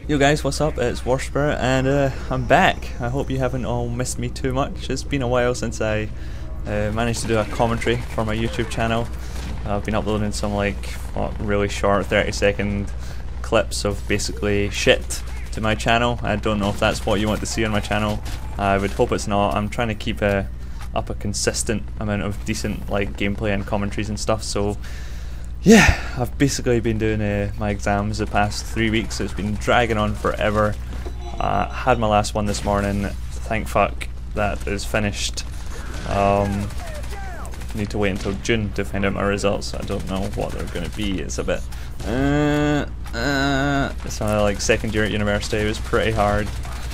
Yo guys, what's up? It's War Spirit and I'm back. I hope you haven't all missed me too much. It's been a while since I managed to do a commentary for my YouTube channel. I've been uploading some really short 30-second clips of basically shit to my channel. I don't know if that's what you want to see on my channel. I would hope it's not. I'm trying to keep up a consistent amount of decent gameplay and commentaries and stuff, so yeah, I've basically been doing my exams the past 3 weeks. It's been dragging on forever. Had my last one this morning. Thank fuck that is finished. Need to wait until June to find out my results. I don't know what they're going to be. It's a bit it's like second year at university. It was pretty hard,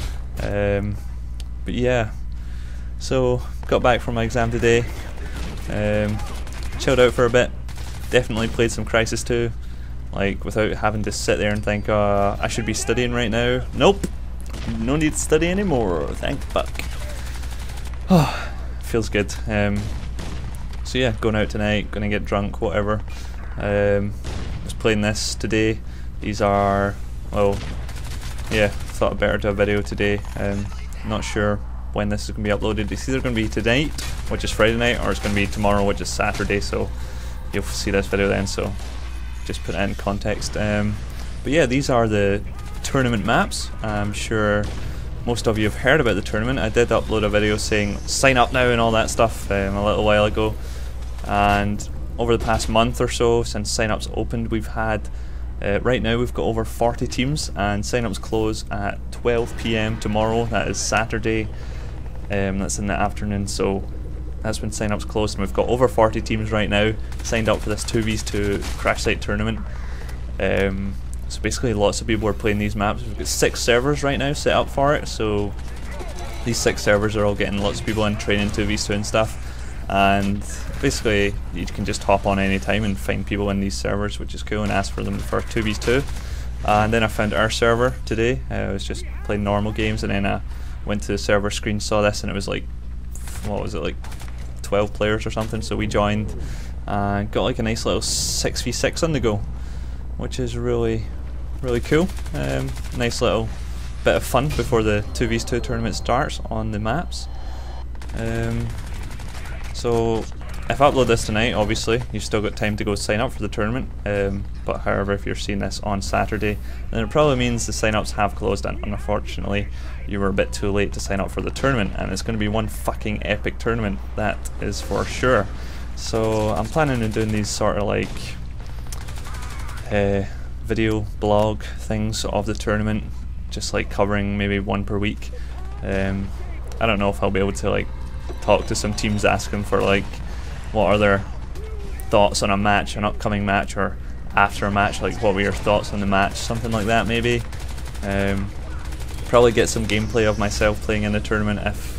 but yeah, so got back from my exam today, chilled out for a bit. Definitely played some Crysis 2, without having to sit there and think, I should be studying right now. Nope, no need to study anymore, thank fuck. Oh, feels good. So yeah, going out tonight, gonna get drunk, whatever. Was playing this today. These are, well, yeah, thought I'd better do a video today. Not sure when this is gonna be uploaded. It's either gonna be tonight, which is Friday night, or it's gonna be tomorrow, which is Saturday, so you'll see this video then, so just put it in context. But yeah, these are the tournament maps. I'm sure most of you have heard about the tournament. I did upload a video saying sign up now and all that stuff a little while ago, and over the past month or so since sign-ups opened, we've had right now we've got over 40 teams, and sign-ups close at 12 PM tomorrow. That is Saturday. That's in the afternoon, so that's when sign-ups closed, and we've got over 40 teams right now signed up for this 2v2 crash site tournament. So basically lots of people are playing these maps. We've got 6 servers right now set up for it, so these 6 servers are all getting lots of people in training 2v2 and stuff, and basically you can just hop on any time and find people in these servers, which is cool, and ask for them for 2v2. And then I found our server today. I was just playing normal games, and then I went to the server screen, saw this, and it was what was it, 12 players or something, so we joined and got a nice little 6v6 on the go, which is really cool. Nice little bit of fun before the 2v2 tournament starts on the maps. So if I upload this tonight, obviously you've still got time to go sign up for the tournament, but however, if you're seeing this on Saturday, then it probably means the sign-ups have closed, and unfortunately you were a bit too late to sign up for the tournament, and it's going to be one fucking epic tournament, that is for sure. So I'm planning on doing these sort of video blog things of the tournament, just covering maybe one per week. I don't know if I'll be able to talk to some teams, ask them for what are their thoughts on a match, an upcoming match, or after a match, what were your thoughts on the match, something like that maybe. Probably get some gameplay of myself playing in the tournament if,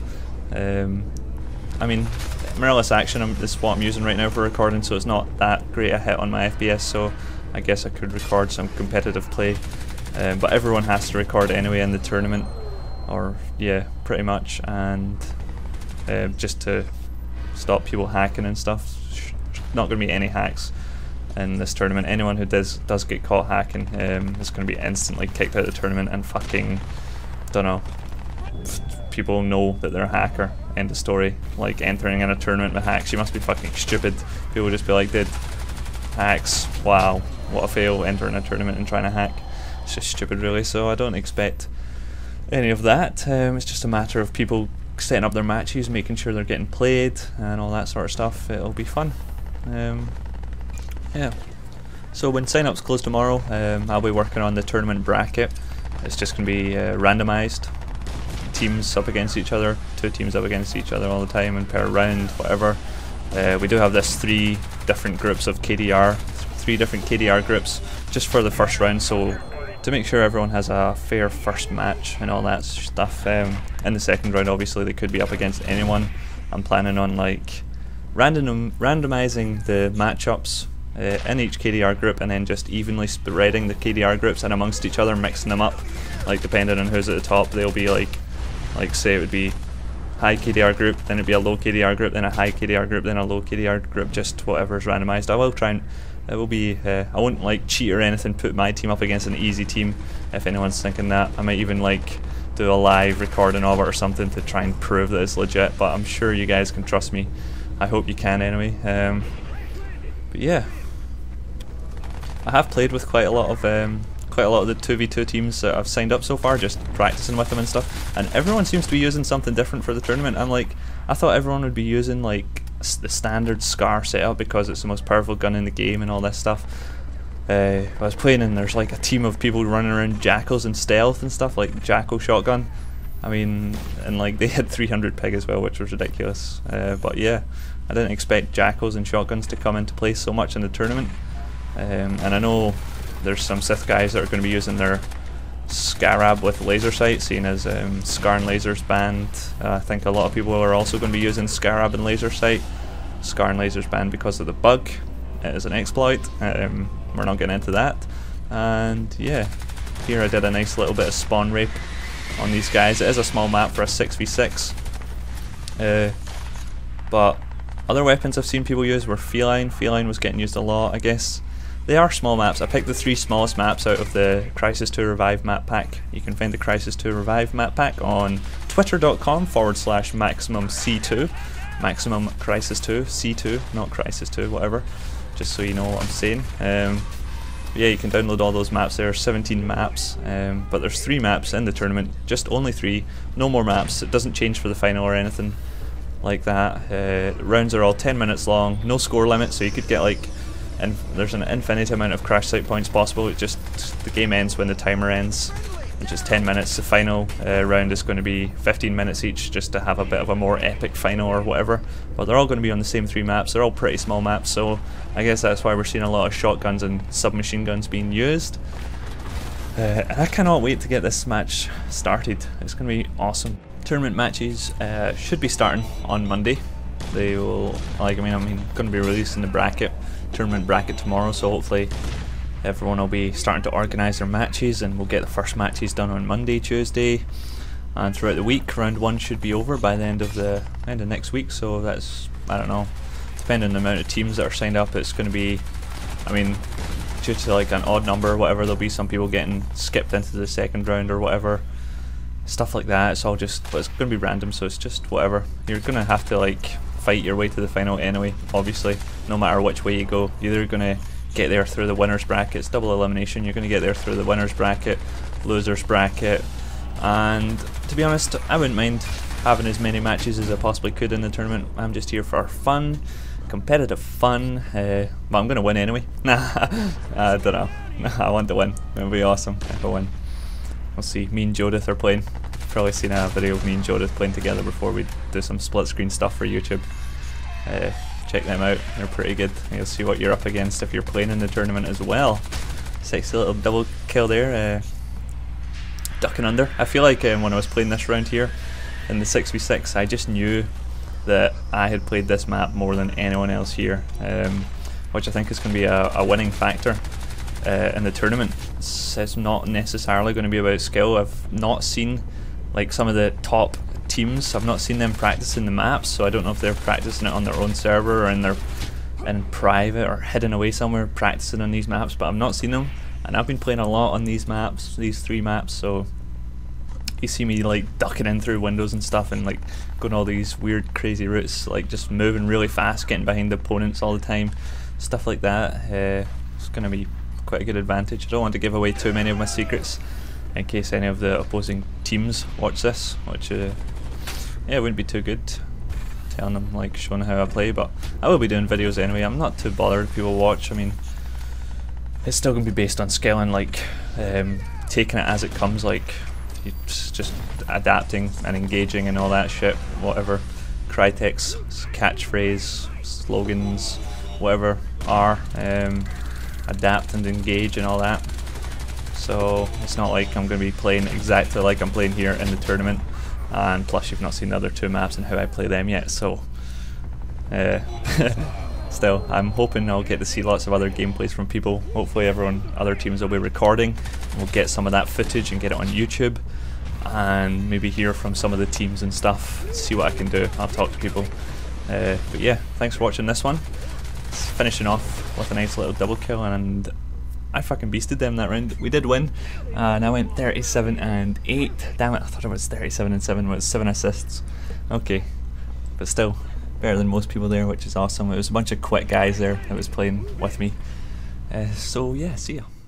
I mean, mirrorless action is what I'm using right now for recording, so it's not that great a hit on my FPS, so I guess I could record some competitive play, but everyone has to record anyway in the tournament, or yeah, pretty much, and just to stop people hacking and stuff. Not going to be any hacks in this tournament. Anyone who does get caught hacking is going to be instantly kicked out of the tournament, and fucking, don't know, people know that they're a hacker. End of story. Entering in a tournament with hacks, you must be fucking stupid. People would just be like, dude, hacks, wow, what a fail, entering a tournament and trying to hack. It's just stupid really, so I don't expect any of that. It's just a matter of people setting up their matches, making sure they're getting played and all that sort of stuff. It'll be fun. Yeah. So when sign-ups close tomorrow, I'll be working on the tournament bracket. It's just going to be randomized. Teams up against each other, 2 teams up against each other all the time, and per round, whatever. We do have this 3 different groups of KDR, 3 different KDR groups just for the first round, so to make sure everyone has a fair first match and all that stuff. In the second round, obviously they could be up against anyone. I'm planning on randomizing the matchups in each KDR group, and then just evenly spreading the KDR groups and amongst each other, mixing them up, depending on who's at the top. They'll be say it would be high KDR group, then it'd be a low KDR group, then a high KDR group, then a low KDR group, just whatever's randomized. I will try and It will be, I won't like cheat or anything, put my team up against an easy team if anyone's thinking that. I might even like do a live recording of it or something to try and prove that it's legit, but I'm sure you guys can trust me. I hope you can anyway. But yeah, I have played with quite a lot of the 2v2 teams that I've signed up so far, just practicing with them and stuff, and everyone seems to be using something different for the tournament. I thought everyone would be using like the standard Scar setup because it's the most powerful gun in the game and all this stuff. I was playing and there's like a team of people running around jackals and stealth and stuff, like jackal shotgun. I mean, and like they had 300 ping as well, which was ridiculous. But yeah, I didn't expect jackals and shotguns to come into play so much in the tournament. And I know there's some Sith guys that are going to be using their Scarab with laser sight, seeing as Scar and lasers banned. I think a lot of people are also going to be using Scarab and laser sight. Scar and lasers banned because of the bug. It is an exploit. We're not getting into that. And yeah, here I did a nice little bit of spawn rape on these guys. It is a small map for a 6v6. But other weapons I've seen people use were feline. Feline was getting used a lot, I guess. They are small maps. I picked the 3 smallest maps out of the Crysis 2 Revive map pack. You can find the Crysis 2 Revive map pack on twitter.com/maximumc2. Maximum Crysis 2, C2, not Crysis 2, whatever. Just so you know what I'm saying. Yeah, you can download all those maps. There are 17 maps, but there's 3 maps in the tournament. Just only 3, no more maps. It doesn't change for the final or anything like that. Rounds are all 10 minutes long, no score limit, so you could get like, and there's an infinite amount of crash site points possible. It just, the game ends when the timer ends, which is 10 minutes. The final round is going to be 15 minutes each, just to have a bit of a more epic final or whatever. But they're all going to be on the same 3 maps. They're all pretty small maps, so I guess that's why we're seeing a lot of shotguns and submachine guns being used. And I cannot wait to get this match started. It's going to be awesome. Tournament matches should be starting on Monday. They will, like, I'm going to be releasing the tournament bracket tomorrow, so hopefully everyone will be starting to organise their matches, and we'll get the first matches done on Monday, Tuesday, and throughout the week. Round 1 should be over by the end of next week, so that's, I don't know, depending on the amount of teams that are signed up, it's going to be, I mean, due to like an odd number or whatever, there'll be some people getting skipped into the second round or whatever, stuff like that. It's all just, but it's going to be random, so it's just whatever. You're going to have to like fight your way to the final anyway, obviously, no matter which way you go. You're either going to get there through the winners bracket. It's double elimination. You're going to get there through the winners bracket, losers bracket, and to be honest, I wouldn't mind having as many matches as I possibly could in the tournament. I'm just here for fun, competitive fun, but I'm going to win anyway. Nah, I don't know. I want to win. It'll be awesome if I win. We'll see. Me and Jodith are playing. You've probably seen a video of me and Jodith playing together before. We do some split screen stuff for YouTube. Check them out, they're pretty good. You'll see what you're up against if you're playing in the tournament as well. Sexy little double kill there, ducking under. I feel like when I was playing this round here in the 6v6, I just knew that I had played this map more than anyone else here, which I think is going to be a winning factor in the tournament. It's not necessarily going to be about skill. I've not seen like some of the top teams, I've not seen them practicing the maps, so I don't know if they're practicing it on their own server or in private or hidden away somewhere practicing on these maps, but I've not seen them, and I've been playing a lot on these maps, these 3 maps, so you see me like ducking in through windows and stuff and like going all these weird crazy routes, like just moving really fast, getting behind the opponents all the time, stuff like that. It's going to be quite a good advantage. I don't want to give away too many of my secrets in case any of the opposing teams watch this, which yeah, it wouldn't be too good telling them, like showing how I play, but I will be doing videos anyway. I'm not too bothered if people watch. I mean, it's still going to be based on skill and like taking it as it comes, like just adapting and engaging and all that shit, whatever Crytek's catchphrase, slogans, whatever are, adapt and engage and all that. So it's not like I'm going to be playing exactly like I'm playing here in the tournament, and plus you've not seen the other 2 maps and how I play them yet, so still I'm hoping I'll get to see lots of other gameplays from people. Hopefully other teams will be recording, and we'll get some of that footage and get it on YouTube, and maybe hear from some of the teams and stuff, see what I can do. I'll talk to people, but yeah, thanks for watching this one. finishing off with a nice little double kill, and I fucking beasted them that round. We did win, and I went 37 and 8. Damn it, I thought it was 37 and 7. It was 7 assists. Okay, but still better than most people there, which is awesome. It was a bunch of quick guys there that was playing with me. So yeah, see ya.